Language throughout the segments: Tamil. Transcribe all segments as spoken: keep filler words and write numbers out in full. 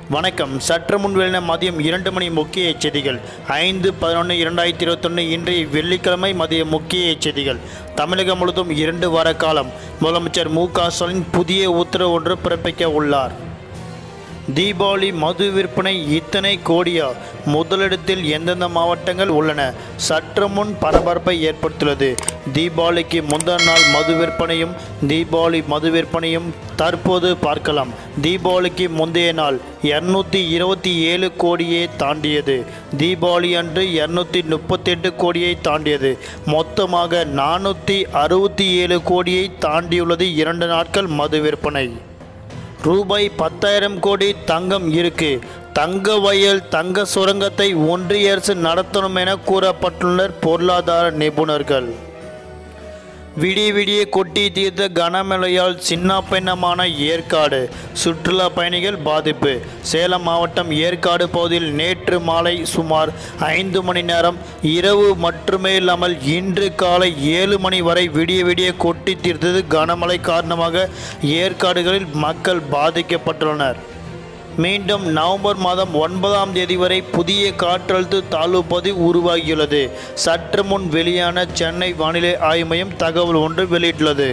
வணக்கம். சற்று முன் வெளியான மதியம் இரண்டு மணி முக்கிய செய்திகள். ஐந்து பதினொன்று இரண்டாயிரத்தி இருபத்தொன்று இன்றைய வெள்ளிக்கிழமை மதிய முக்கிய செய்திகள். தமிழகம் முழுவதும் இரண்டு வார காலம் முதலமைச்சர் மு க ஸ்டாலின் புதிய உத்தரவு ஒன்று பிறப்பிக்க உள்ளார். தீபாவளி மது விற்பனை இத்தனை கோடியா? முதலிடத்தில் எந்தெந்த மாவட்டங்கள் உள்ளன? சற்று முன் பரபரப்பை ஏற்படுத்தியுள்ளது. தீபாவளிக்கு முந்தின நாள் மது விற்பனையும் தீபாவளி மது விற்பனையும் தற்போது பார்க்கலாம். தீபாவளிக்கு முந்தைய நாள் இருநூத்தி இருபத்தி ஏழு கோடியை தாண்டியது. தீபாவளி அன்று இருநூத்தி முப்பத்தி எட்டு கோடியை தாண்டியது. மொத்தமாக நானூற்றி அறுபத்தி ஏழு கோடியை தாண்டியுள்ளது இரண்டு நாட்கள் மது விற்பனை. ரூபாய் பத்தாயிரம் கோடி தங்கம் இருக்கு. தங்க வயல் தங்க சுரங்கத்தை ஒன்றிய அரசு நடத்தணும் என கூறப்பட்டுள்ளனர் பொருளாதார நிபுணர்கள். விடிய விடிய கொட்டி தீர்த்த கனமழையால் சின்ன பின்னமான ஏற்காடு சுற்றுலா பயணிகள் பாதிப்பு. சேலம் மாவட்டம் ஏற்காடு பகுதியில் நேற்று மாலை சுமார் ஐந்து மணி நேரம் இரவு மட்டுமே இல்லாமல் இன்று காலை ஏழு மணி வரை விடிய விடிய கொட்டி தீர்த்தது கனமழை காரணமாக ஏற்காடுகளில் மக்கள் பாதிக்கப்பட்டுள்ளனர். மீண்டும் நவம்பர் மாதம் ஒன்பதாம் தேதி வரை புதிய காற்றழுத்த தாழ்வு பகுதி உருவாகியுள்ளது. சற்று முன் வெளியான சென்னை வானிலை ஆய்வு மையம் தகவல் ஒன்று வெளியிட்டுள்ளது.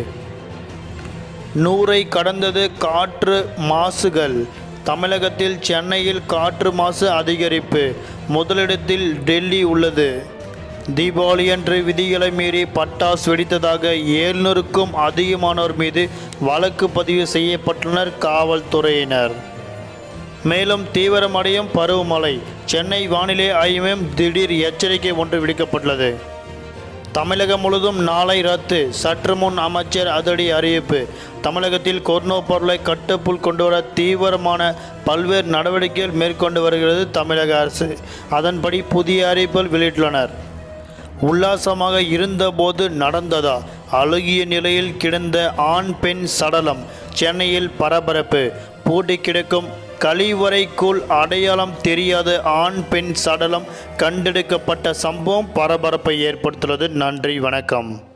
நூறை கடந்தது காற்று மாசுகள். தமிழகத்தில் சென்னையில் காற்று மாசு அதிகரிப்பு. முதலிடத்தில் டெல்லி உள்ளது. தீபாவளியன்று விதிகளை மீறி பட்டாசு வெடித்ததாக ஏழ்நூறுக்கும் அதிகமானோர் மீது வழக்கு பதிவு செய்யப்பட்டுள்ளனர் காவல்துறையினர். மேலும் தீவிரமடையும் பருவமழை. சென்னை வானிலை ஆய்வு மையம் திடீர் எச்சரிக்கை ஒன்று விடுக்கப்பட்டுள்ளது. தமிழகம் முழுவதும் நாளை ரத்து. சற்று முன் அமைச்சர் அதிரடி அறிவிப்பு. தமிழகத்தில் கொரோனா பரவலை கட்டுக்குள் கொண்டுவர தீவிரமான பல்வேறு நடவடிக்கைகள் மேற்கொண்டு வருகிறது தமிழக அரசு. அதன்படி புதிய அறிவிப்புகள் வெளியிட்டுள்ளனர். உல்லாசமாக இருந்தபோது நடந்ததா? அழுகிய நிலையில் கிடந்த ஆண் பெண் சடலம். சென்னையில் பரபரப்பு. பூட்டி கிடக்கும் கழிவறைக்குள் அடையாளம் தெரியாத ஆண் பெண் சடலம் கண்டெடுக்கப்பட்ட சம்பவம் பரபரப்பை ஏற்படுத்தியுள்ளது. நன்றி, வணக்கம்.